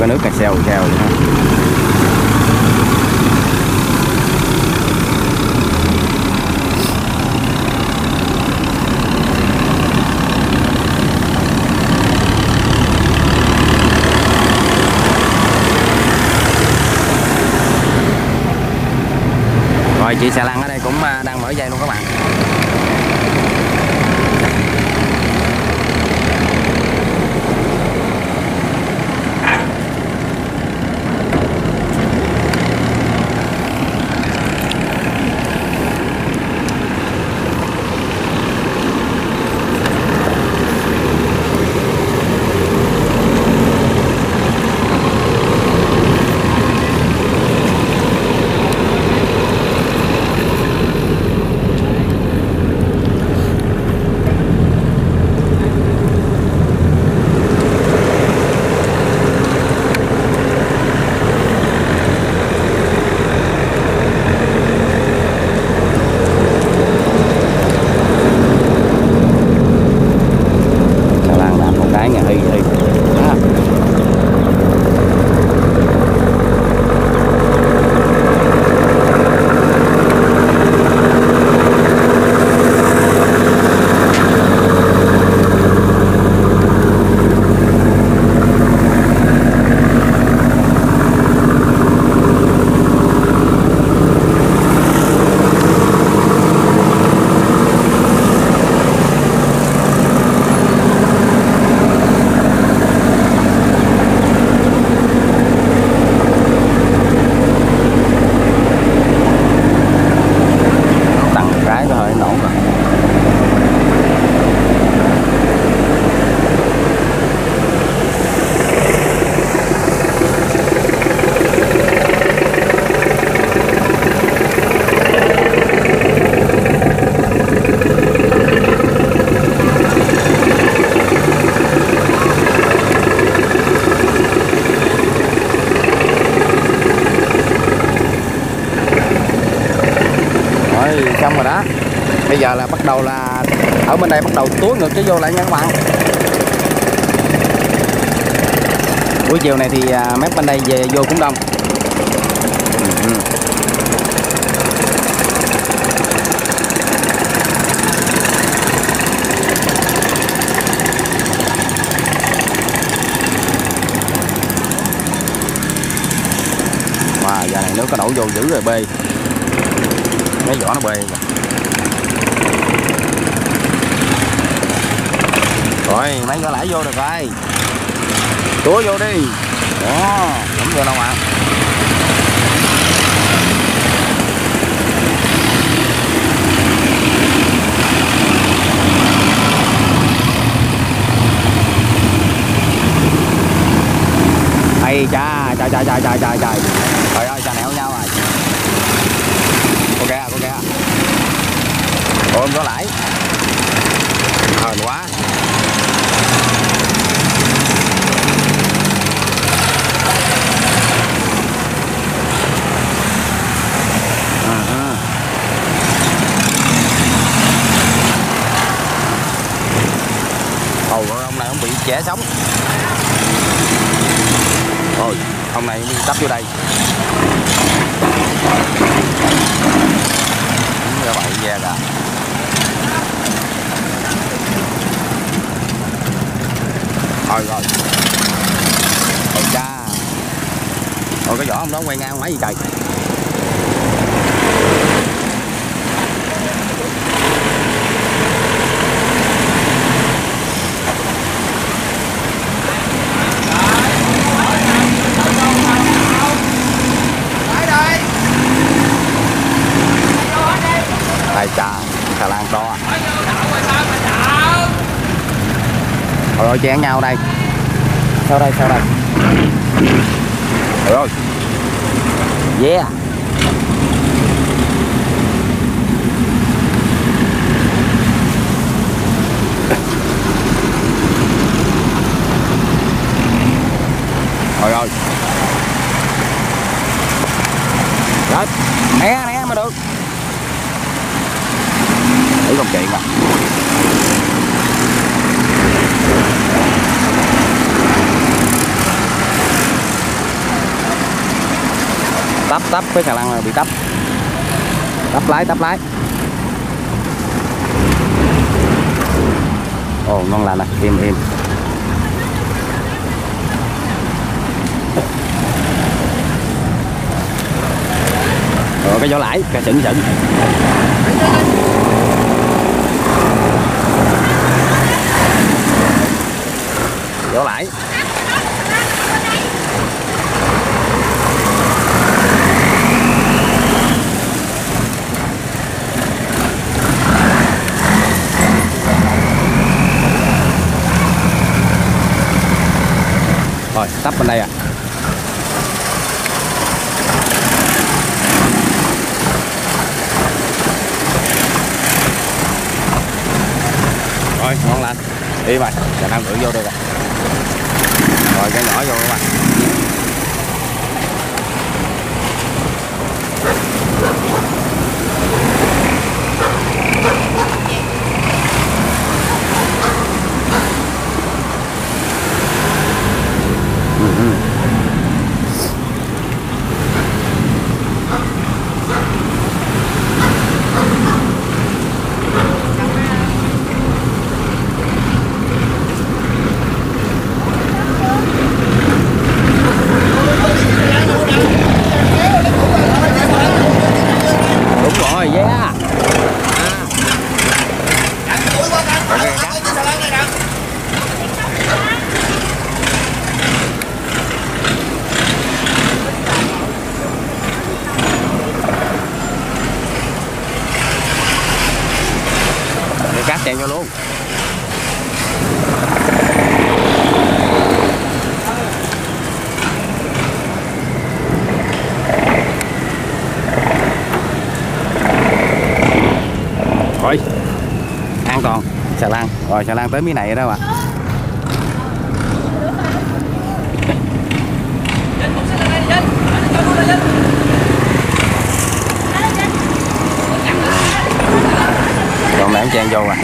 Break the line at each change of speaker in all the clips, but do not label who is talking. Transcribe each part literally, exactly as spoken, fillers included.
cái nước cà xèo xèo nữa. Rồi chị xà lăng ở đây cũng đang mở dây luôn các bạn. Xong rồi đó. Bây giờ là bắt đầu là ở bên đây bắt đầu túi ngược cái vô lại nha các bạn. Buổi chiều này thì mép bên đây về vô cũng đông. Ừ. Wow, giờ này nước có đổ vô dữ rồi bê. Cái vỏ nó bê rồi. Rồi mấy cái lãi vô được rồi. Túa vô đi. Đó, không vô đâu ạ. Ây cha, trời trời trời trời trời trời. Trời ơi, cha nẹo nhau rồi. Cô kìa, cô kìa. Ôi, có lãi. Hờn quá. À, à. Ồ, ông này ông bị chẻ sống. Ôi, ông này đi tấp vô đây. Các bạn ve kìa. Thôi rồi. Ôi cha. Ôi cái vỏ ông đó quay ngang máy gì trời. Ai cha, xà lan to. Thôi ơi, chén nhau đây. Sao đây, sao đây? Trời ơi. Yeah. Trời ơi. Đấy, né né mới được. Thử công chuyện à. Tắp tắp cái xà lan là bị tắp. Tắp lái tắp lái. Ồ ngon lành nè, im im. Rồi cái vỏ lãi, cái sững sững. Vỏ lãi. Rồi, tắp bên đây à. Rồi, ngon lành. Đi mày, giờ năng lượng vô đây rồi. Rồi, cái nhỏ vô các bạn. Cát chèn vô luôn. Rồi an toàn xà lan. Rồi xà lan tới miếng này đó mà. Còn này em chen vô à.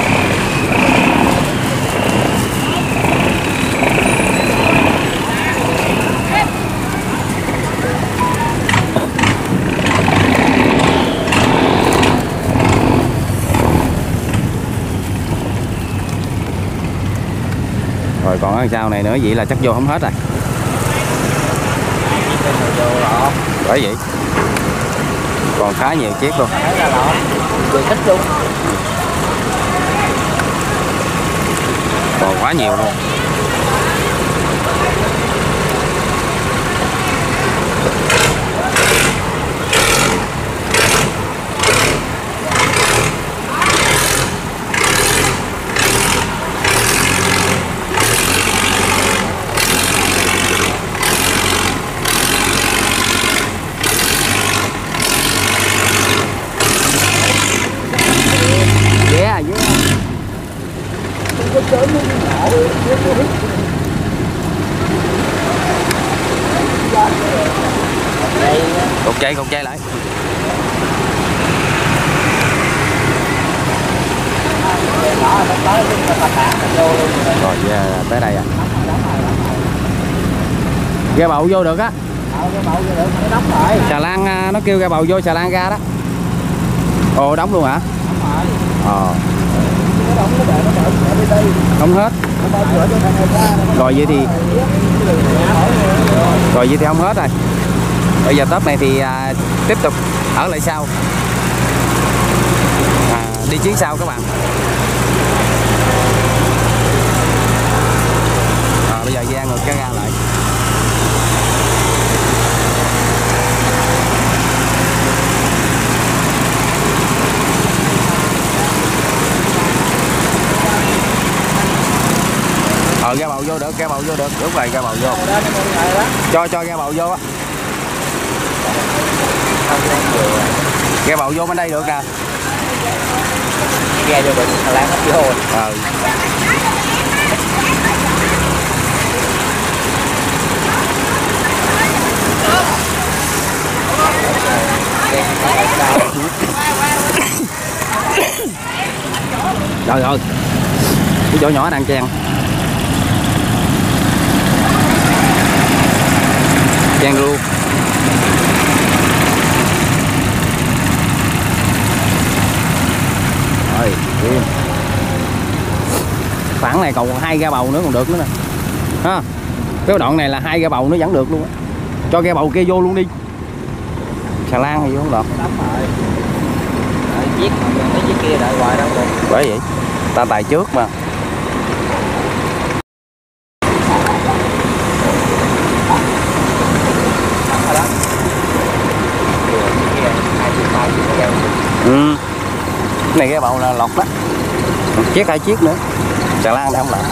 Rồi còn ở sau này nữa vậy là chắc vô không hết rồi. Bởi vậy còn khá nhiều chiếc luôn. Còn quá nhiều luôn. Cột dây, cột dây lại. Rồi yeah, tới đây à. Ghe bầu vô được á. Xà lan nó kêu ghe bầu vô xà lan ra đó. Ồ đóng luôn hả? Ờ. Không hết. Rồi vậy thì Rồi vậy thì không hết rồi. Bây giờ tớp này thì à, tiếp tục ở lại sau, à, đi chuyến sau các bạn. À, bây giờ ra ngược cái ga lại. Ờ ga bầu vô được, ga bầu vô được, đúng rồi ga bầu vô. Cho cho ga bầu vô á. Ghe bầu vô bên đây được nè. Ghe vô được, xà lan hết vô rồi. Ờ. Trời ơi, cái chỗ nhỏ đang chen chen luôn. Đoạn này còn hai ga bầu nữa còn được nữa nè ha. Cái đoạn này là hai ga bầu nó vẫn được luôn á. Cho ga bầu kia vô luôn đi. Xà lan thì vô không được.
Chiếc mấy chiếc kia đợi hoài đâu được.
Bởi vậy ta tài trước mà. Ừ. Cái này cái bầu là lọt đó. Một chiếc hai chiếc nữa. Xà lan này không lọt.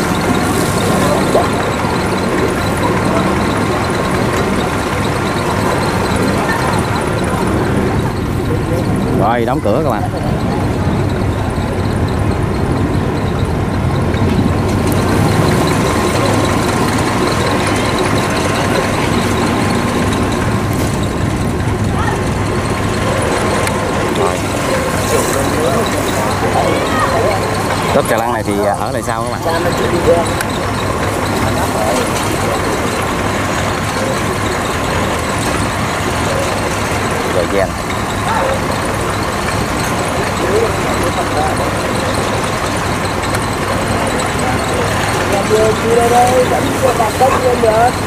Rồi đóng cửa các bạn. Lớp xà lan này thì ở lại sau các bạn. Rồi chen.
Chưa đây đây, đánh cho bà cốc lên được.